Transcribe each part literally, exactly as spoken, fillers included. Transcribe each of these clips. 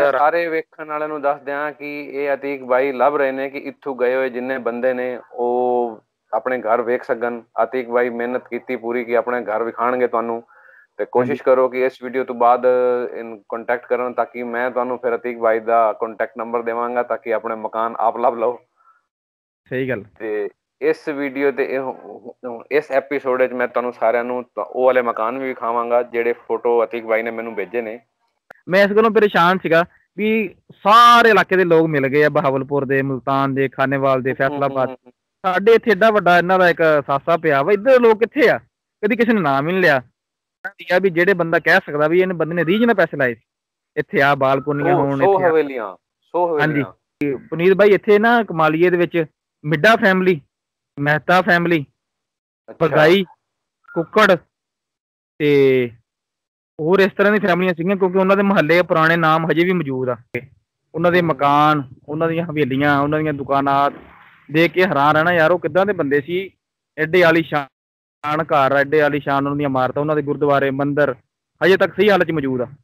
ਸਾਰੇ ਵੇਖਣ ਵਾਲਿਆਂ ਨੂੰ ਦੱਸ ਦਿਆਂ ਕਿ ਇਹ ਅਤੀਕ ਬਾਈ ਲੱਭ ਰਹੇ ਨੇ ਕਿ ਇੱਥੋਂ ਗਏ ਹੋਏ ਜਿੰਨੇ ਬੰਦੇ ਨੇ ਉਹ ਆਪਣੇ ਘਰ ਵੇਖ ਸਕਣ। ਅਤੀਕ ਬਾਈ ਮਿਹਨਤ ਕੀਤੀ ਪੂਰੀ ਕਿ ਆਪਣੇ ਘਰ ਵਿਖਾਣਗੇ ਤੁਹਾਨੂੰ, ਤੇ ਕੋਸ਼ਿਸ਼ ਕਰੋ ਕਿ ਇਸ ਵੀਡੀਓ ਤੋਂ ਬਾਅਦ ਕੰਟੈਕਟ ਕਰਨ ਤਾਂ ਕਿ ਮੈਂ ਤੁਹਾਨੂੰ ਫਿਰ ਅਤੀਕ ਬਾਈ ਦਾ ਕੰਟੈਕਟ ਨੰਬਰ ਦੇਵਾਂਗਾ ਤਾਂ ਕਿ ਆਪਣੇ ਮਕਾਨ ਆਪ ਲੱਭ ਲਓ। ਸਹੀ ਗੱਲ। ਤੇ ਇਸ ਵੀਡੀਓ ਤੇ ਇਸ ਐਪੀਸੋਡ ਵਿੱਚ ਮੈਂ ਤੁਹਾਨੂੰ ਸਾਰਿਆਂ ਨੂੰ ਉਹ ਵਾਲੇ ਮਕਾਨ ਵੀ ਵਿਖਾਵਾਂਗਾ ਜਿਹੜੇ ਫੋਟੋ ਅਤੀਕ ਬਾਈ ਨੇ ਮੈਨੂੰ ਭੇਜੇ ਨੇ। ਮੈਂ ਇਸ ਗੱਲੋਂ ਪਰੇਸ਼ਾਨ ਸੀਗਾ ਵੀ ਸਾਰੇ ਇਲਾਕੇ ਦੇ ਲੋਕ ਮਿਲ ਗਏ ਆ, ਬਹਾਵਲਪੁਰ ਦੇ, ਮੁਲਤਾਨ ਦੇ, ਖਾਨੇਵਾਲ ਦੇ, ਫੈਸਲਾਬਾਦ। ਸਾਡੇ ਇੱਥੇ ਏਡਾ ਵੱਡਾ ਇਹਨਾਂ ਦਾ ਇੱਕ ਸਾਸਾ ਪਿਆ ਵਾ, ਇੱਧਰ ਲੋਕ ਕਿੱਥੇ ਆ? ਕਦੀ ਕਿਸੇ ਨੇ ਨਾਮ ਹੀ ਨਹੀਂ ਲਿਆ ਵੀ ਜਿਹੜੇ ਬੰਦਾ ਕਹਿ ਸਕਦਾ ਵੀ ਇਹਨੇ ਬੰਦੇ ਨੇ ਰੀਝ ਨਾਲ ਪੈਸੇ ਲਾਏ ਇੱਥੇ ਆ ਬਾਲਕੋਨੀਆਂ ਹੋਣ ਸੌ ਹਵੇਲੀਆਂ ਸੌ ਹਵੇਲੀਆਂ। ਹਾਂਜੀ ਪੁਨੀਤ ਬਾਈ, ਇੱਥੇ ਨਾ ਕਮਾਲੀਏ ਦੇ ਵਿੱਚ ਮਿੱਡਾ ਫੈਮਿਲੀ, ਮਹਿਤਾ ਫੈਮਿਲੀ, ਬਗਾਈ, ਕੁੱਕੜ ਤੇ ਹੋਰ ਇਸ ਤਰ੍ਹਾਂ ਦੀ ਫੈਮਲੀਆਂ ਸੀਗੀਆਂ, ਕਿਉਂਕਿ ਉਹਨਾਂ ਦੇ ਮੁਹੱਲੇ ਪੁਰਾਣੇ ਨਾਮ ਹਜੇ ਵੀ ਮੌਜੂਦ ਆ। ਉਹਨਾਂ ਦੇ ਮਕਾਨ, ਉਹਨਾਂ ਦੀਆਂ ਹਵੇਲੀਆਂ, ਉਹਨਾਂ ਦੀਆਂ ਦੁਕਾਨਾਂ ਦੇਖ ਕੇ ਹੈਰਾਨ ਰਹਿਣਾ ਯਾਰ, ਉਹ ਕਿੱਦਾਂ ਦੇ ਬੰਦੇ ਸੀ। ਐਡੇ ਆਲੀਸ਼ਾਨ ਘਰ, ਐਡੇ ਆਲੀਸ਼ਾਨ ਉਹਨਾਂ ਦੀਆਂ ਇਮਾਰਤਾਂ, ਉਹਨਾਂ ਦੇ ਗੁਰਦੁਆਰੇ, ਮੰਦਿਰ ਹਜੇ ਤੱਕ ਸਹੀ ਹਾਲਤ 'ਚ ਮੌਜੂਦ ਆ।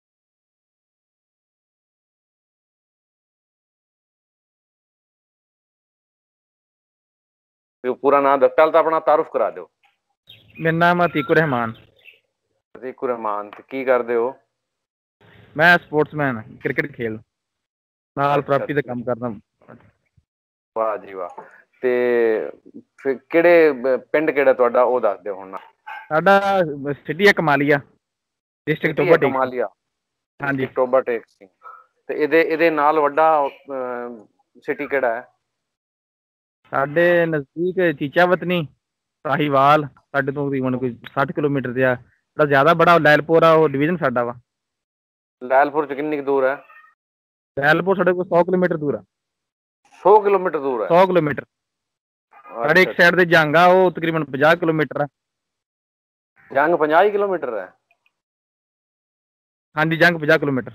ਪੂਰਾ ਨਾਮ ਦੱਸ, ਪਹਿਲਾਂ ਤਾਂ ਆਪਣਾ ਤਾਰੁਫ ਕਰਾ ਦਿਓ। ਮੇਰਾ ਨਾਮ ਹੈ ਅਤੀਕੁਰ ਰਹਿਮਾਨ। ਅਤੀਕੁਰ ਰਹਿਮਾਨ, ਤੇ ਕੀ ਕਰਦੇ ਹੋ? ਮੈਂ ਸਪੋਰਟਸਮੈਨ, ਕ੍ਰਿਕਟ ਖੇਲ ਨਾਲ ਪ੍ਰਾਪਰਟੀ ਦਾ ਕੰਮ ਕਰਦਾ। ਵਾਹ ਜੀ ਵਾਹ। ਤੇ ਫਿਰ ਕਿਹੜੇ ਪਿੰਡ ਕਿਹੜਾ ਤੁਹਾਡਾ ਉਹ ਦੱਸ ਦਿਓ ਹੁਣ। ਸਾਡਾ ਸਿਟੀ ਹੈ ਕਮਾਲੀਆ, ਡਿਸਟ੍ਰਿਕਟ ਟੋਬਾ ਟੇਕ। ਕਮਾਲੀਆ, ਹਾਂਜੀ ਟੋਬਾ ਟੇਕ ਸਿੰਘ। ਤੇ ਇਹਦੇ ਇਹਦੇ ਨਾਲ ਵੱਡਾ ਸਿਟੀ ਕਿਹੜਾ ਹੈ? ਸਾਡੇ ਨਜ਼ਦੀਕ ਚੀਚਾ ਵਤਨੀ, ਸਾਹੀਵਾਲ ਸਾਡੇ ਤੋਂ ਤਕਰੀਬਨ ਕੋਈ ਸੱਠ ਕਿਲੋਮੀਟਰ ਤੇ ਆ। ਜਿਹੜਾ ਜ਼ਿਆਦਾ ਬੜਾ ਲੈਲਪੁਰ ਆ, ਉਹ ਡਿਵੀਜ਼ਨ ਸਾਡਾ ਵਾ। ਲੈਲਪੁਰ ਚ ਕਿੰਨੀ ਕੁ ਦੂਰ ਹੈ? ਲੈਲਪੁਰ ਸਾਡੇ ਕੋਲ ਸੌ ਕਿਲੋਮੀਟਰ ਦੂਰ ਆ। ਸੌ ਕਿਲੋਮੀਟਰ ਦੂਰ ਹੈ? ਸੌ ਕਿਲੋਮੀਟਰ। ਸਾਡੇ ਇੱਕ ਸਾਈਡ ਤੇ ਜੰਗ ਆ, ਉਹ ਤਕਰੀਬਨ ਪੰਜਾਹ ਕਿਲੋਮੀਟਰ ਆ। ਜੰਗ ਪੰਜਾਹ ਕਿਲੋਮੀਟਰ ਹੈ? ਹਾਂਜੀ, ਜੰਗ ਪੰਜਾਹ ਕਿਲੋਮੀਟਰ।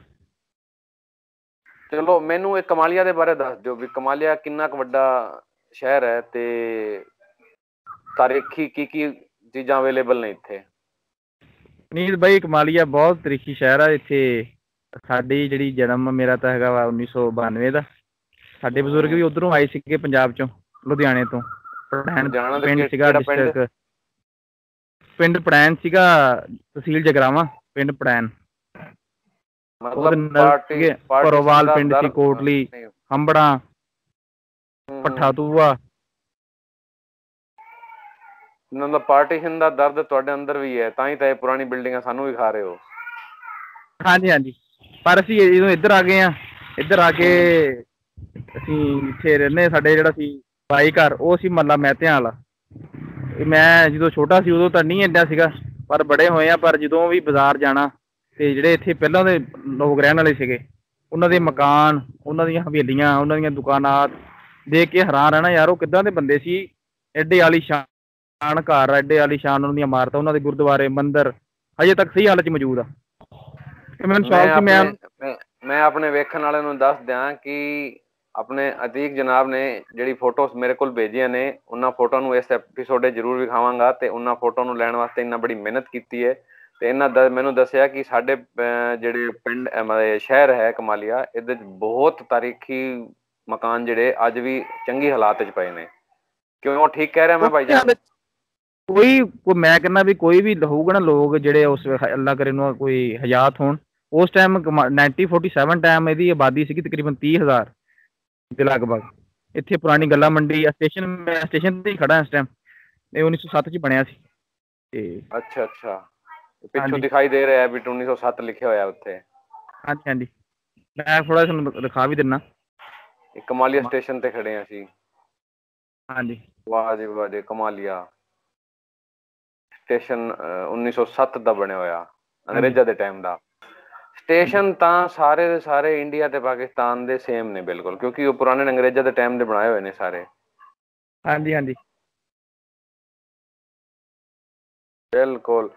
ਚਲੋ ਮੈਨੂੰ ਇਹ ਕਮਾਲੀਆ ਦੇ ਬਾਰੇ ਦੱਸ ਦਿਓ ਵੀ ਕਮਾਲੀਆ ਕਿੰਨਾ ਕੁ ਵੱਡਾ ਸ਼ਹਿਰ ਹੈ ਤੇ ਤਾਰੀਖੀ ਕੀ ਕੀ ਚੀਜ਼ਾਂ ਅਵੇਲੇਬਲ ਨੇ ਇੱਥੇ? ਨੀਤ ਬਾਈ, ਕਮਾਲੀਆ ਬਹੁਤ ਤਾਰੀਖੀ ਸ਼ਹਿਰ ਆ। ਇੱਥੇ ਸਾਡੀ ਜਿਹੜੀ ਜਨਮ ਮੇਰਾ ਤਾਂ ਹੈਗਾ ਵਾ ਉੱਨੀ ਸੌ ਬਾਨਵੇਂ ਦਾ। ਸਾਡੇ ਬਜ਼ੁਰਗ ਵੀ ਉੱਧਰੋਂ ਆਏ ਸੀਗੇ ਪੰਜਾਬ ਚੋਂ, ਲੁਧਿਆਣੇ ਤੋਂ। ਪਿੰਡ ਸੀਗਾ ਡਿਸਟ੍ਰਿਕਟ, ਪਿੰਡ ਪੜੈਨ ਸੀਗਾ, ਤਹਿਸੀਲ ਜਗਰਾਵਾਂ, ਪਿੰਡ ਪੜੈਨ। ਭਰੋਵਾਲ ਪਿੰਡ ਸੀ, ਕੋਟਲੀ, ਹੰਬੜਾ, ਭੱਠਾ ਤੂਆ। ਮਤਲਬ ਪਾਰਟੀਸ਼ਨ ਦਾ ਦਰਦ ਤੁਹਾਡੇ ਅੰਦਰ ਵੀ ਹੈ, ਤਾਂ ਹੀ ਤਾਂ ਇਹ ਪੁਰਾਣੀ ਬਿਲਡਿੰਗਾਂ ਸਾਨੂੰ ਵੀ ਖਾ ਰਹੇ ਹੋ। ਹਾਂਜੀ ਹਾਂਜੀ, ਪਰ ਅਸੀਂ ਜਦੋਂ ਇੱਧਰ ਆ ਗਏ ਆ, ਇੱਧਰ ਆ ਕੇ ਅਸੀਂ ਇੱਥੇ ਰਹਿੰਦੇ। ਸਾਡੇ ਜਿਹੜਾ ਸੀ ਬਾਈ ਘਰ, ਉਹ ਸੀ ਮੱਲਾ ਮਹਿਤਿਆਂ ਵਾਲਾ। ਮੈਂ ਜਦੋਂ ਛੋਟਾ ਸੀ ਉਦੋਂ ਤਾਂ ਨਹੀਂ ਇੱਦਾਂ ਸੀਗਾ, ਪਰ ਬੜੇ ਹੋਏ ਆ। ਪਰ ਜਦੋਂ ਵੀ ਬਾਜ਼ਾਰ ਜਾਣਾ ਤੇ ਜਿਹੜੇ ਇੱਥੇ ਪਹਿਲਾਂ ਦੇ ਲੋਕ ਰਹਿਣ ਵਾਲੇ ਸੀਗੇ, ਉਹਨਾਂ ਦੇ ਮਕਾਨ, ਉਹਨਾਂ ਦੀਆਂ ਹਵੇਲੀਆਂ, ਉਹਨਾਂ ਦੀਆਂ ਦੁਕਾਨਾਂ ਦੇਖ ਕੇ ਹੈਰਾਨ ਰਹਿਣਾ ਯਾਰ, ਉਹ ਕਿੱਦਾਂ ਦੇ ਬੰਦੇ ਸੀ। ਐਡੇ ਆਲੀਸ਼ਾਨ ਘਰ, ਐਡੇ ਆਲੀਸ਼ਾਨ ਉਹਨਾਂ ਦੀਆਂ ਇਮਾਰਤਾਂ, ਉਹਨਾਂ ਦੇ ਗੁਰਦੁਆਰੇ, ਮੰਦਿਰ ਹਜੇ ਤੱਕ ਸਹੀ ਹਾਲਤ 'ਚ ਮੌਜੂਦ ਆ। ਮੈਨੂੰ ਸ਼ੌਕ ਸੀ। ਮੈਂ ਮੈਂ ਆਪਣੇ ਵੇਖਣ ਵਾਲਿਆਂ ਨੂੰ ਦੱਸ ਦਿਆਂ ਕਿ ਆਪਣੇ ਅਤੀਕ ਜਨਾਬ ਨੇ ਜਿਹੜੀ ਫੋਟੋਸ ਮੇਰੇ ਕੋਲ ਭੇਜੀਆਂ ਨੇ, ਉਹਨਾਂ ਫੋਟੋ ਨੂੰ ਇਸ ਐਪੀਸੋਡ ਜ਼ਰੂਰ ਵਿਖਾਵਾਂਗਾ। ਤੇ ਉਹਨਾਂ ਫੋਟੋ ਨੂੰ ਲੈਣ ਵਾਸਤੇ ਇੰਨਾ ਬੜੀ ਮਿਹਨਤ ਕੀਤੀ ਹੈ। ਤੇ ਇਹਨਾਂ ਦਾ ਮੈਨੂੰ ਦੱਸਿਆ ਕਿ ਸਾਡੇ ਜਿਹੜੇ ਪਿੰਡ ਸ਼ਹਿਰ ਹੈ ਕਮਾਲੀਆ, ਇਹਦੇ 'ਚ ਬਹੁਤ ਤਾਰੀਖੀ ਮਕਾਨ ਜਿਹੜੇ ਅੱਜ ਵੀ ਚੰਗੀ ਹਾਲਾਤ 'ਚ ਪਏ ਨੇ। ਕਿਉਂ ਠੀਕ ਕਹਿ ਰਿਹਾ ਮੈਂ ਭਾਈ ਜਾਨ? ਕੋਈ ਮੈਂ ਕਹਿੰਦਾ ਵੀ ਕੋਈ ਵੀ ਹੋਊਗਾ ਨਾ, ਲੋਕ ਜਿਹੜੇ ਉਸ ਅੱਲਾ ਕਰੇ ਨੂੰ ਕੋਈ ਹਯਾਤ ਹੋਣ, ਉਸ time ninety forty seven time ਇਹਦੀ ਆਬਾਦੀ ਸੀਗੀ ਤਕਰੀਬਨ ਤੀਹ ਹਜ਼ਾਰ ਦੇ ਲਗਭਗ। ਇੱਥੇ ਪੁਰਾਣੀ ਗੱਲਾ ਮੰਡੀ ਸਟੇਸ਼ਨ, ਮੈਂ ਸਟੇਸ਼ਨ ਤੇ ਹੀ ਖੜਾ ਇਸ ਟਾਈਮ। ਇਹ ਉੱਨੀ ਸੌ ਸੱਤ 'ਚ ਬਣਿਆ ਸੀ। ਤੇ ਅੱਛਾ ਅੱਛਾ, ਪਿੱਛੋਂ ਦਿਖਾਈ ਦੇ ਰਿਹਾ ਵੀ ਉੱਨੀ ਸੌ ਸੱਤ ਲਿਖਿਆ ਹੋਇਆ ਉੱਥੇ। ਹਾਂਜੀ ਹਾਂਜੀ, ਮੈਂ ਥੋੜਾ ਤੁਹਾਨੂੰ ਦਿਖਾ ਵੀ ਦਿੰਦਾ। ਕਮਾਲੀਆ ਸਟੇਸ਼ਨ ਤੇ ਖੜੇ ਆ ਅਸੀਂ। ਹਾਂਜੀ, ਵਾਹ ਜੀ ਵਾਹ ਜੀ। ਕਮਾਲੀਆ ਸਟੇਸ਼ਨ ਉੱਨੀ ਸੌ ਸੱਤ ਦਾ ਬਣਿਆ ਹੋਇਆ, ਅੰਗਰੇਜ਼ਾਂ ਦੇ ਟਾਈਮ ਦਾ ਸਟੇਸ਼ਨ। ਤਾਂ ਸਾਰੇ ਦੇ ਸਾਰੇ ਇੰਡੀਆ ਤੇ ਪਾਕਿਸਤਾਨ ਦੇ ਸੇਮ ਨੇ ਬਿਲਕੁਲ, ਕਿਉਂਕਿ ਉਹ ਪੁਰਾਣੇ ਅੰਗਰੇਜ਼ਾਂ ਦੇ ਟਾਈਮ ਦੇ ਬਣਾਏ ਹੋਏ ਨੇ ਸਾਰੇ। ਹਾਂਜੀ ਹਾਂਜੀ, ਬਿਲਕੁਲ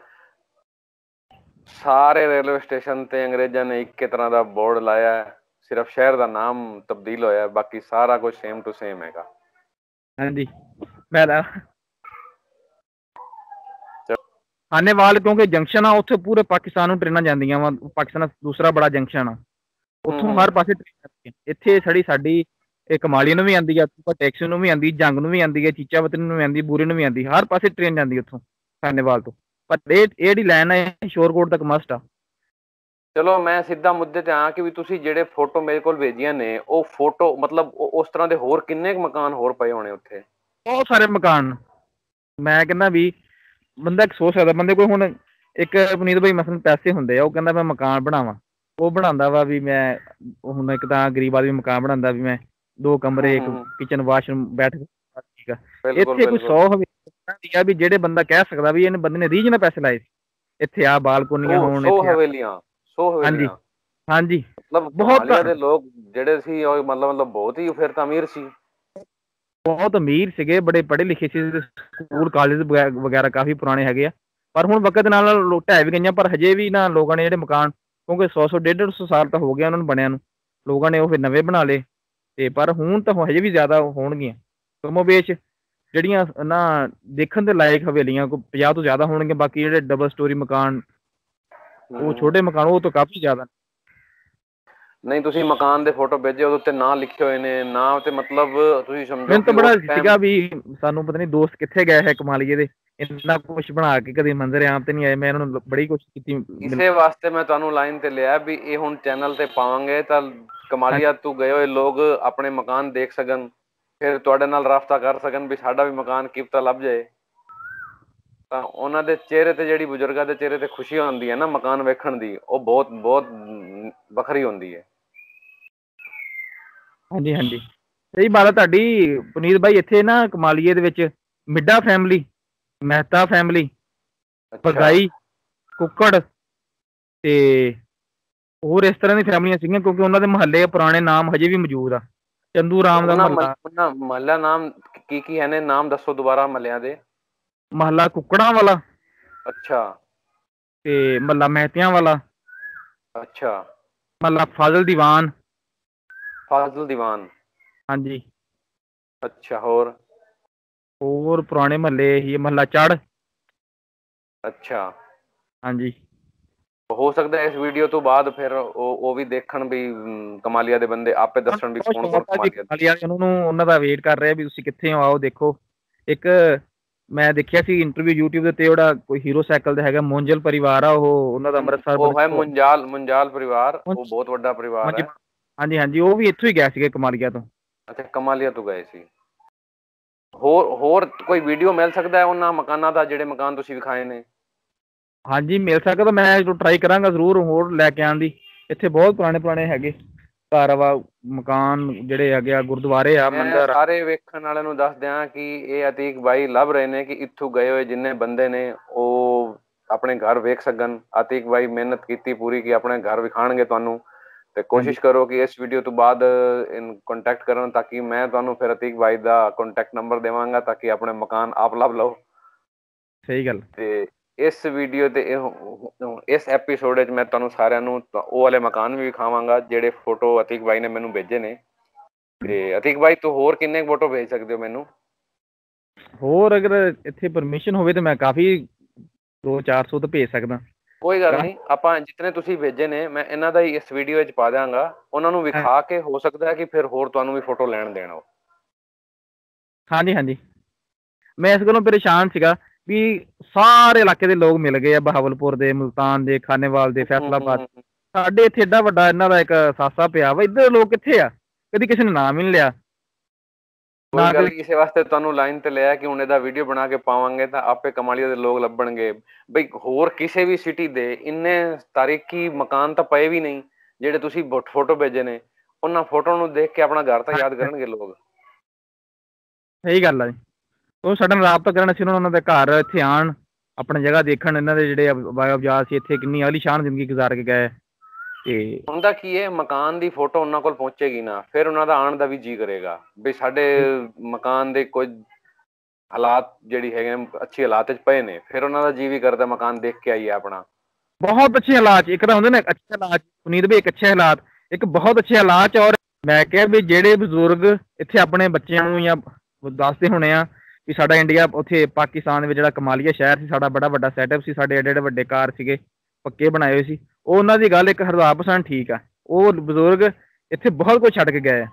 ਸਾਰੇ ਰੇਲਵੇ ਸਟੇਸ਼ਨ ਤੇ ਅੰਗਰੇਜ਼ਾਂ ਨੇ ਇੱਕ ਤਰ੍ਹਾਂ ਦਾ ਬੋਰਡ ਲਾਇਆ, ਸਿਰਫ ਸ਼ਹਿਰ ਦਾ ਨਾਮ ਤਬਦੀਲ ਹੋਇਆ, ਬਾਕੀ ਸਾਰਾ ਕੁਝ ਸੇਮ ਟੂ ਸੇਮ ਹੈਗਾ। ਹਾਂਜੀ, ਮੈਂ ਖਾਨੇਵਾਲ ਕਿਉਂਕਿ ਜੰਕਸ਼ਨ ਆ, ਉੱਥੇ ਪੂਰੇ ਪਾਕਿਸਤਾਨ ਨੂੰ ਟ੍ਰੇਨਾਂ ਜਾਂਦੀਆਂ ਵਾ। ਪਾਕਿਸਤਾਨ ਦੂਸਰਾ ਬੜਾ ਜੰਕਸ਼ਨ ਆ। ਉੱਥੋਂ ਹਰ ਪਾਸੇ ਟ੍ਰੇਨ ਜਾਂਦੀ ਹੈ। ਇੱਥੇ ਸਾਡੀ ਸਾਡੀ ਇਹ ਕਮਾਲੀ ਨੂੰ ਵੀ ਆਉਂਦੀ ਆ, ਟੈਕਸੀ ਨੂੰ ਵੀ ਆਉਂਦੀ, ਜੰਗ ਨੂੰ ਵੀ ਆਉਂਦੀ ਹੈ, ਚੀਚਾਵਤਨ ਨੂੰ ਵੀ ਆਉਂਦੀ, ਬੂਰੇ ਨੂੰ ਵੀ ਆਉਂਦੀ, ਹਰ ਪਾਸੇ ਟ੍ਰੇਨ ਜਾਂਦੀ ਉੱਥੋਂ ਸਾਹਨੇਵਾਲ ਤੋਂ। ਪਰ ਇਹ ਇਹ ਜਿਹੜੀ ਲਾਈਨ ਹੈ ਸ਼ੋਰਕੋਟ ਤੱਕ ਮਸਟ ਆ। ਚਲੋ ਮੈਂ ਸਿੱਧਾ ਮੁੱਦੇ ਤੇ ਆ ਕਿ ਵੀ ਤੁਸੀਂ ਜਿਹੜੇ ਫੋਟੋ ਮੇਰੇ ਕੋਲ ਭੇਜੀਆਂ ਨੇ ਉਹ ਫੋਟੋ ਮਤਲਬ ਉਸ ਤਰ੍ਹਾਂ ਦੇ ਹੋਰ ਕਿੰਨੇ ਕੁ ਮਕਾਨ ਹੋਰ ਪਏ ਹੋਣੇ ਉੱਥੇ? ਬਹੁਤ ਸਾਰੇ ਮਕਾਨ। ਮੈਂ ਕਹਿੰਦਾ ਵੀ ਬੰਦਾ ਇੱਕ ਸੋਚ ਸਕਦਾ, ਬੰਦੇ ਕੋਲ ਹੁਣ ਇੱਕ ਪੁਨੀਤ ਭਾਈ ਮਸਲਨ ਪੈਸੇ ਹੁੰਦੇ ਆ, ਉਹ ਕਹਿੰਦਾ ਮੈਂ ਮਕਾਨ ਬਣਾਵਾਂ, ਉਹ ਬਣਾਉਂਦਾ ਵਾ ਵੀ ਮੈਂ ਹੁਣ ਇੱਕ ਤਾਂ ਗਰੀਬ ਆਦਮੀ ਮਕਾਨ ਬਣਾਉਂਦਾ ਵੀ ਮੈਂ ਦੋ ਕਮਰੇ, ਇੱਕ ਕਿਚਨ, ਵਾਸ਼ਰੂਮ, ਬੈਠ ਠੀਕ ਆ। ਇੱਥੇ ਕੋਈ ਸੌ ਹਵੇਲੀਆਂ ਆ ਵੀ ਜਿਹੜੇ ਬੰਦਾ ਕਹਿ ਸਕਦਾ ਵੀ ਇਹਨੇ ਬੰਦੇ ਨੇ ਰੀਝ ਨਾਲ ਪੈਸੇ ਲਾਏ ਸੀ। ਇੱਥੇ ਆ ਬਾਲਕੋਨੀਆਂ ਹੋਣ, ਸੌ ਹਵੇਲੀਆਂ, ਸੌ ਹਾਂਜੀ ਹਵੇਲੀਆਂ, ਹਾਂਜੀ ਮਤਲਬ ਬਹੁਤ ਦੇ ਲੋਕ ਜਿਹੜੇ ਸੀ ਉਹ ਮਤਲਬ ਮਤਲਬ ਬਹੁਤ ਹੀ ਫਿਰ ਤਾਂ ਅਮੀਰ ਸੀ, ਬਹੁਤ ਅਮੀਰ ਸੀਗੇ, ਬੜੇ ਪੜ੍ਹੇ ਲਿਖੇ ਸੀ, ਸਕੂਲ ਕਾਲਜ ਵਗੈਰਾ ਕਾਫੀ ਪੁਰਾਣੇ ਹੈਗੇ ਆ। ਪਰ ਹੁਣ ਵਕਤ ਨਾਲ ਨਾਲ ਢਹਿ ਵੀ ਗਈਆਂ, ਪਰ ਹਜੇ ਵੀ ਨਾ ਲੋਕਾਂ ਨੇ ਜਿਹੜੇ ਮਕਾਨ, ਕਿਉਂਕਿ ਸੌ ਸੌ ਡੇਢ ਡੇਢ ਸੌ ਸਾਲ ਤਾਂ ਹੋ ਗਿਆ ਉਹਨਾਂ ਨੂੰ ਬਣਿਆ ਨੂੰ, ਲੋਕਾਂ ਨੇ ਉਹ ਫਿਰ ਨਵੇਂ ਬਣਾ ਲਏ। ਤੇ ਪਰ ਹੁਣ ਤਾਂ ਹਜੇ ਵੀ ਜ਼ਿਆਦਾ ਹੋਣਗੀਆਂ ਕਮੋ ਵੇਚ ਜਿਹੜੀਆਂ ਨਾ ਦੇਖਣ ਦੇ ਲਾਇਕ ਹਵੇਲੀਆਂ ਕੋਈ ਪੰਜਾਹ ਤੋਂ ਜ਼ਿਆਦਾ ਹੋਣਗੀਆਂ। ਬਾਕੀ ਜਿਹੜੇ ਡਬਲ ਸਟੋਰੀ ਮਕਾਨ, ਉਹ ਛੋਟੇ ਮਕਾਨ, ਉਹ ਤਾਂ ਕਾਫੀ ਜ਼ਿਆਦਾ। ਨਹੀਂ ਤੁਸੀਂ ਮਕਾਨ ਦੇ ਫੋਟੋ ਭੇਜੇ ਉਹਦੇ ਉੱਤੇ ਨਾਂ ਲਿਖੇ ਹੋਏ ਨੇ, ਨਾਂ ਤੇ ਮਤਲਬ ਤੁਸੀਂ ਸਮਝੋ ਮੈਨੂੰ ਤਾਂ ਬੜਾ ਸੀਗਾ ਵੀ ਸਾਨੂੰ ਪਤਾ ਨਹੀਂ ਦੋਸਤ ਕਿੱਥੇ ਗਏ ਹੈ ਕਮਾਲੀਏ ਦੇ, ਇੰਨਾ ਕੁਛ ਬਣਾ ਕੇ ਕਦੇ ਮੰਜ਼ਰ ਆਮ ਤੇ ਨਹੀਂ ਆਏ। ਮੈਂ ਇਹਨਾਂ ਨੂੰ ਬੜੀ ਕੋਸ਼ਿਸ਼ ਕੀਤੀ, ਇਸੇ ਵਾਸਤੇ ਮੈਂ ਤੁਹਾਨੂੰ ਲਾਈਨ ਤੇ ਲਿਆ ਵੀ ਇਹ ਹੁਣ ਚੈਨਲ ਤੇ ਪਾਵਾਂਗੇ ਤਾਂ ਕਮਾਲੀਆ ਤੋਂ ਗਏ ਹੋਏ ਲੋਕ ਆਪਣੇ ਮਕਾਨ ਦੇਖ ਸਕਣ, ਫਿਰ ਤੁਹਾਡੇ ਨਾਲ ਰਾਬਤਾ ਕਰ ਸਕਣ ਵੀ ਸਾਡਾ ਵੀ ਮਕਾਨ ਕਿਪਤਾ ਲੱਭ ਜਾਏ। ਤਾਂ ਉਹਨਾਂ ਦੇ ਚਿਹਰੇ ਤੇ, ਜਿਹੜੀ ਬਜ਼ੁਰਗਾਂ ਦੇ ਚਿਹਰੇ ਤੇ ਖੁਸ਼ੀ ਹੁੰਦੀ ਹੈ ਨਾ ਮਕਾਨ ਵੇਖਣ ਦੀ, ਉਹ ਬਹੁਤ ਬਹੁਤ ਵੱਖਰੀ ਹੁੰਦੀ ਹੈ। ਹਾਂਜੀ ਹਾਂਜੀ ਸਹੀ ਬਾਤ ਹੈ ਤੁਹਾਡੀ ਪੁਨੀਤ ਭਾਈ। ਇੱਥੇ ਨਾ ਕਮਾਲੀਏ ਦੇ ਵਿੱਚ ਮਿੱਡਾ ਫੈਮਿਲੀ, ਮਹਿਤਾ ਫੈਮਿਲੀ, ਬਗਾਈ, ਕੁੱਕੜ ਤੇ ਹੋਰ ਇਸ ਤਰ੍ਹਾਂ ਦੀ ਫੈਮਲੀਆਂ ਸੀਗੀਆਂ, ਕਿਉਂਕਿ ਉਹਨਾਂ ਦੇ ਮੁਹੱਲੇ ਪੁਰਾਣੇ ਨਾਮ ਹਜੇ ਵੀ ਮੌਜੂਦ ਆ। ਚੰਦੂ ਰਾਮ ਦਾ ਮਹੱਲਾ। ਮਹੱਲਾ ਨਾਮ ਕੀ ਕੀ ਹੈ ਨੇ? ਨਾਮ ਦੱਸੋ ਦੁਬਾਰਾ ਮਹੱਲਿਆਂ ਦੇ। ਮਹੱਲਾ ਕੁੱਕੜਾਂ ਵਾਲਾ, ਅੱਛਾ, ਤੇ ਮਹੱਲਾ ਮਹਿਤਿਆਂ ਵਾਲਾ, ਅੱਛਾ, ਮਹੱਲਾ ਫਾਜ਼ਲ ਦੀਵਾਨ, ਫਾਜ਼ਲ ਦੀਵਾਨ, ਹਾਂਜੀ, ਅੱਛਾ, ਹੋਰ ਹੋਰ ਪੁਰਾਣੇ ਮਹੱਲੇ ਹੀ ਮਹੱਲਾ ਚੜ੍ਹ, ਅੱਛਾ, ਹਾਂਜੀ। ਹੋ ਸਕਦਾ ਇਸ ਵੀਡੀਓ ਤੋਂ ਬਾਅਦ ਫਿਰ ਉਹ ਉਹ ਵੀ ਦੇਖਣ ਵੀ ਕਮਾਲੀਆ ਦੇ ਬੰਦੇ ਆਪੇ ਦੱਸਣ ਵੀ ਕੌਣ ਕੌਣ ਕਮਾਲੀਆ। ਉਹਨਾਂ ਨੂੰ ਉਹਨਾਂ ਦਾ ਵੇਟ ਕਰ ਰਿਹਾ ਵੀ ਤੁਸੀਂ ਕਿੱਥੇ ਹੋ, ਆਓ ਦੇਖੋ। ਇੱਕ ਮੈਂ ਦੇਖਿਆ ਸੀ ਇੰਟਰਵਿਊ ਯੂਟਿਊਬ ਦੇ ਉੱਤੇ, ਜਿਹੜਾ ਕੋਈ ਹੀਰੋ ਸਾਈਕਲ ਦਾ ਹੈਗਾ, ਮੁੰਜਲ ਪਰਿਵਾਰ ਆ, ਉਹ ਉਹਨਾਂ ਦਾ ਅੰਮ੍ਰਿਤਸਰ, ਉਹ ਹੈ ਮੁੰਜਾਲ ਮੁੰਜਾਲ ਪਰਿਵਾਰ, ਉਹ ਬਹੁਤ ਵੱਡਾ ਪਰਿਵਾਰ ਹੈ। ਹਾਂਜੀ ਹਾਂਜੀ ਉਹ ਵੀ ਇੱਥੋਂ ਹੀ ਗਿਆ ਸੀਗਾ ਕਮਾਲੀਆ ਤੋਂ। ਅੱਛਾ, ਕਮਾਲੀਆ ਤੋਂ ਗਏ ਸੀ। ਹੋਰ ਹੋਰ ਕੋਈ ਵੀਡੀਓ ਮਿਲ ਸਕਦਾ ਉਹਨਾਂ ਮਕਾਨਾਂ ਦਾ ਜਿਹੜੇ ਮਕਾਨ ਤੁਸੀਂ ਵਿਖਾਏ ਨੇ? ਹਾਂਜੀ ਮਿਲ ਸਕਦਾ, ਮੈਂ ਟਰਾਈ ਕਰਾਂਗਾ ਜ਼ਰੂਰ ਹੋਰ ਲੈ ਕੇ ਆਉਣ ਦੀ। ਇੱਥੇ ਬਹੁਤ ਪੁਰਾਣੇ ਪੁਰਾਣੇ ਹੈਗੇ ਘਰ ਵਾ, ਮਕਾਨ ਜਿਹੜੇ ਹੈਗੇ ਆ, ਗੁਰਦੁਆਰੇ ਆ, ਮੰਦਿਰ। ਸਾਰੇ ਵੇਖਣ ਵਾਲਿਆਂ ਨੂੰ ਦੱਸ ਦਿਆਂ ਕਿ ਇਹ ਅਤੀਕ ਬਾਈ ਲੱਭ ਰਹੇ ਨੇ ਕਿ ਇੱਥੋਂ ਗਏ ਹੋਏ ਜਿੰਨੇ ਬੰਦੇ ਨੇ ਉਹ ਆਪਣੇ ਘਰ ਵੇਖ ਸਕਣ। ਅਤੀਕ ਬਾਈ ਮਿਹਨਤ ਕੀਤੀ ਪੂਰੀ ਕਿ ਆਪਣੇ ਘਰ ਵਿਖਾਣਗੇ ਤੁਹਾਨੂੰ, ਤੇ ਕੋਸ਼ਿਸ਼ ਕਰੋ ਕਿ ਇਸ ਵੀਡੀਓ ਤੋਂ ਬਾਅਦ ਕੰਟੈਕਟ ਕਰਨ, ਤਾਂ ਕਿ ਮੈਂ ਤੁਹਾਨੂੰ ਫਿਰ ਅਤੀਕ ਬਾਈ ਦਾ ਕੰਟੈਕਟ ਨੰਬਰ ਦੇਵਾਂਗਾ, ਤਾਂ ਕਿ ਆਪਣੇ ਮਕਾਨ ਆਪ ਲੱਭ ਲਓ। ਸਹੀ ਗੱਲ। ਤੇ ਇਸ ਵੀਡੀਓ ਤੇ ਇਸ ਐਪੀਸੋਡ ਵਿੱਚ ਮੈਂ ਤੁਹਾਨੂੰ ਸਾਰਿਆਂ ਨੂੰ ਉਹ ਵਾਲੇ ਮਕਾਨ ਵੀ ਵਿਖਾਵਾਂਗਾ ਜਿਹੜੇ ਫੋਟੋ ਅਤੀਕ ਬਾਈ ਨੇ ਮੈਨੂੰ ਭੇਜੇ ਨੇ। ਤੇ ਅਤੀਕ ਬਾਈ ਤੂੰ ਹੋਰ ਕਿੰਨੇ ਫੋਟੋ ਭੇਜ ਸਕਦੇ ਹੋ ਮੈਨੂੰ? ਹੋਰ ਅਗਰ ਇੱਥੇ ਪਰਮਿਸ਼ਨ ਹੋਵੇ ਤਾਂ ਮੈਂ ਕਾਫੀ ਦੋ ਚਾਰ ਸੌ ਤਾਂ ਭੇਜ ਸਕਦਾ। ਕੋਈ ਗੱਲ ਨਹੀਂ, ਆਪਾਂ ਜਿਤਨੇ ਤੁਸੀਂ ਭੇਜੇ ਨੇ ਮੈਂ ਇਹਨਾਂ ਦਾ ਹੀ ਇਸ ਵੀਡੀਓ ਵਿੱਚ ਪਾ ਦਿਆਂਗਾ। ਉਹਨਾਂ ਨੂੰ ਵਿਖਾ ਕੇ ਹੋ ਸਕਦਾ ਹੈ ਕਿ ਫਿਰ ਹੋਰ ਤੁਹਾਨੂੰ ਵੀ ਫੋਟੋ ਲੈਣ ਦੇਣ ਉਹ। ਹਾਂਜੀ ਹਾਂਜੀ ਮੈਂ ਇਸ ਗੱਲੋਂ ਪਰੇਸ਼ਾਨ ਸੀਗਾ ਵੀ ਸਾਰੇ ਇਲਾਕੇ ਦੇ ਲੋਕ ਮਿਲ ਗਏ ਆ, ਬਹਾਵਲਪੁਰ ਦੇ, ਮੁਲਤਾਨ ਦੇ, ਖਾਨੇਵਾਲ ਦੇ, ਫੈਸਲਾਬਾਦ। ਸਾਡੇ ਇੱਥੇ ਏਡਾ ਵੱਡਾ ਇਹਨਾਂ ਦਾ ਇੱਕ ਸਾਸਾ ਪਿਆ ਵਾ, ਇੱਧਰ ਲੋਕ ਕਿੱਥੇ ਆ? ਕਦੀ ਕਿਸੇ ਨੇ ਨਾਮ ਹੀ ਨਹੀਂ ਲਿਆ। ਕੋਈ ਗੱਲ ਇਸੇ ਵਾਸਤੇ ਤੁਹਾਨੂੰ ਲਾਈਨ ਤੇ ਲਿਆ ਕਿ ਹੁਣ ਇਹਦਾ ਵੀਡੀਓ ਬਣਾ ਕੇ ਪਾਵਾਂਗੇ ਤਾਂ ਆਪੇ ਕਮਾਲੀਆ ਦੇ ਲੋਕ ਲੱਭਣਗੇ। ਬਈ ਹੋਰ ਕਿਸੇ ਵੀ ਸਿਟੀ ਦੇ ਇੰਨੇ ਤਾਰੀਖੀ ਮਕਾਨ ਤਾਂ ਪਏ ਵੀ ਨਹੀਂ ਜਿਹੜੇ ਤੁਸੀਂ ਫੋਟੋ ਭੇਜੇ ਨੇ। ਉਹਨਾਂ ਫੋਟੋ ਨੂੰ ਦੇਖ ਕੇ ਆਪਣਾ ਘਰ ਤਾਂ ਯਾਦ ਕਰਨਗੇ ਲੋਕ। ਸਹੀ ਗੱਲ ਆ ਜੀ। ਉਹ ਸਾਡੇ ਨਾਲ ਰਾਬਤਾ ਕਰਨ ਸੀ, ਉਹਨਾਂ ਦੇ ਘਰ ਇੱਥੇ ਆਉਣ, ਆਪਣੀ ਜਗ੍ਹਾ ਦੇਖਣ, ਇਹਨਾਂ ਦੇ ਜਿਹੜੇ ਬਾਜ਼ਾਰ ਸੀ ਇੱਥੇ ਕਿੰਨੀ ਆਲੀਸ਼ਾਨ ਜ਼ਿੰਦਗੀ ਗੁਜ਼ਾਰ ਕੇ ਗਏ। ਤੇ ਹੁੰਦਾ ਕੀ ਹੈ, ਮਕਾਨ ਦੀ ਫੋਟੋ ਉਹਨਾਂ ਕੋਲ ਪਹੁੰਚੇਗੀ ਨਾ, ਫਿਰ ਉਹਨਾਂ ਦਾ ਆਉਣ ਦਾ ਵੀ ਜੀਅ ਕਰੇਗਾ ਵੀ ਸਾਡੇ ਮਕਾਨ ਦੇ ਕੁਝ ਹਾਲਾਤ ਜਿਹੜੀ ਹੈਗੇ ਅੱਛੀ ਹਾਲਾਤ 'ਚ ਪਏ ਨੇ, ਫਿਰ ਉਹਨਾਂ ਦਾ ਜੀਅ ਵੀ ਕਰਦਾ ਮਕਾਨ ਦੇਖ ਕੇ ਆਈਏ ਆਪਣਾ। ਬਹੁਤ ਅੱਛੇ ਹਾਲਾਤ, ਇੱਕ ਤਾਂ ਹੁੰਦੇ ਨੇ ਅੱਛੇ ਹਾਲਾਤ, ਪੁਨੀਤ ਵੀ ਇੱਕ ਅੱਛੇ ਹਾਲਾਤ, ਇੱਕ ਬਹੁਤ ਅੱਛੇ ਹਾਲਾਤ। ਔਰ ਮੈਂ ਕਿਹਾ ਵੀ ਜਿਹੜੇ ਬਜ਼ੁਰਗ ਇੱਥੇ ਆਪਣੇ ਬੱਚਿਆਂ ਨੂੰ ਜਾਂ ਦੱਸਦੇ ਹੋਣੇ ਆ ਵੀ ਸਾਡਾ ਇੰਡੀਆ ਉੱਥੇ ਪਾਕਿਸਤਾਨ ਦੇ ਵਿੱਚ ਜਿਹੜਾ ਕਮਾਲੀਆ ਸ਼ਹਿਰ ਸੀ, ਸਾਡਾ ਬੜਾ ਵੱਡਾ ਸੈਟਅਪ ਸੀ, ਸਾਡੇ ਐਡੇ ਐਡੇ ਵੱਡੇ ਘਰ ਸੀਗੇ, ਪੱਕੇ ਬਣਾਏ ਹੋਏ ਸੀ, ਉਹ ਉਹਨਾਂ ਦੀ ਗੱਲ ਇੱਕ ਹਜ਼ਾਰ ਪਰਸੈਂਟ ਠੀਕ ਆ। ਉਹ ਬਜ਼ੁਰਗ ਇੱਥੇ ਬਹੁਤ ਕੁਝ ਛੱਡ ਕੇ ਗਏ ਆ।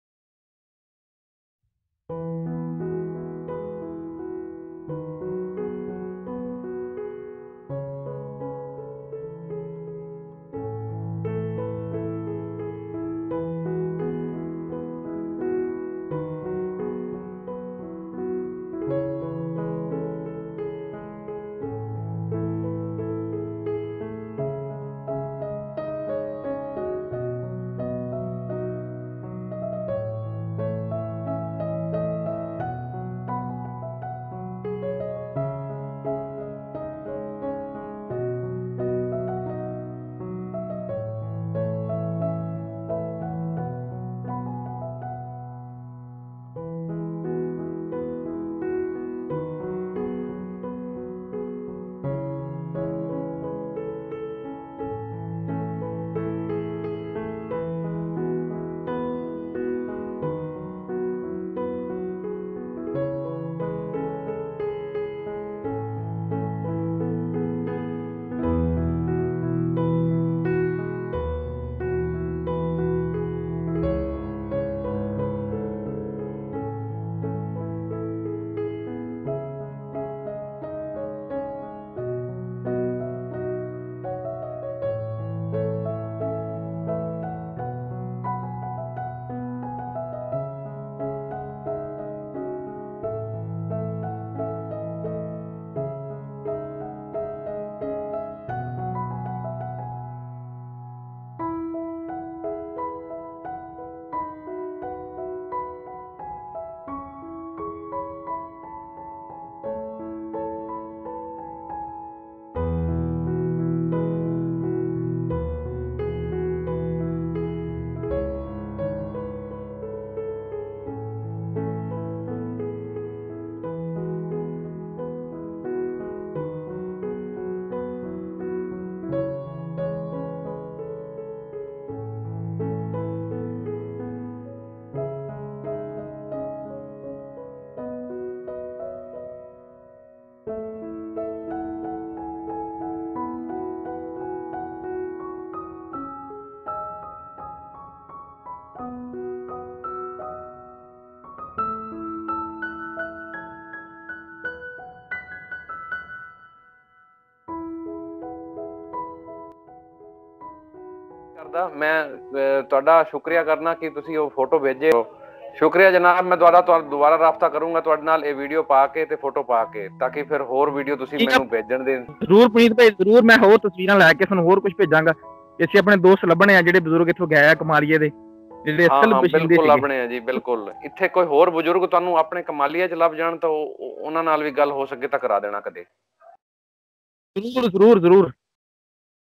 ਕਰਦਾ ਮੈਂ ਅਹ, ਤੁਹਾਡਾ ਸ਼ੁਕਰੀਆ ਕਰਨਾ ਕਿ ਤੁਸੀਂ ਉਹ ਫੋਟੋ ਭੇਜੇ ਹੋ। ਸ਼ੁਕਰੀਆ ਜਨਾਬ। ਮੈਂ ਦੁਬਾਰਾ ਤੁਹਾਨੂੰ ਦੁਬਾਰਾ ਰਾਬਤਾ ਕਰੂੰਗਾ ਤੁਹਾਡੇ ਨਾਲ ਇਹ ਵੀਡੀਓ ਪਾ ਕੇ ਤੇ ਫੋਟੋ ਪਾ ਕੇ, ਤਾਂ ਕਿ ਫਿਰ ਹੋਰ ਵੀਡੀਓ ਤੁਸੀਂ ਮੈਨੂੰ ਭੇਜਣ ਦੇ। ਜ਼ਰੂਰ ਪੁਨੀਤ ਭਾਈ, ਜ਼ਰੂਰ ਮੈਂ ਹੋਰ ਤਸਵੀਰਾਂ ਲੈ ਕੇ ਤੁਹਾਨੂੰ ਹੋਰ ਕੁਝ ਭੇਜਾਂਗਾ। ਅਸੀਂ ਆਪਣੇ ਦੋਸਤ ਲੱਭਣੇ ਆ ਜਿਹੜੇ ਬਜ਼ੁਰਗ ਇੱਥੋਂ ਗਏ ਆ ਕਮਾਲੀਏ ਦੇ, ਜਿਹੜੇ ਅਸਲ ਬਸ਼ਿੰਦੇ ਬਿਲਕੁਲ ਲੱਭਣੇ ਆ ਜੀ, ਬਿਲਕੁਲ। ਇੱਥੇ ਕੋਈ ਹੋਰ ਬਜ਼ੁਰਗ ਤੁਹਾਨੂੰ ਆਪਣੇ ਕਮਾਲੀਆ ਚ ਲੱਭ ਜਾਣ ਤਾਂ ਉਹਨਾਂ ਨਾਲ ਵੀ ਗੱਲ ਹੋ ਸਕੇ ਤਾਂ ਕਰਾ ਦੇਣਾ ਕਦੇ। ਜ਼ਰੂਰ ਜ਼ਰੂਰ ਜ਼ਰੂਰ।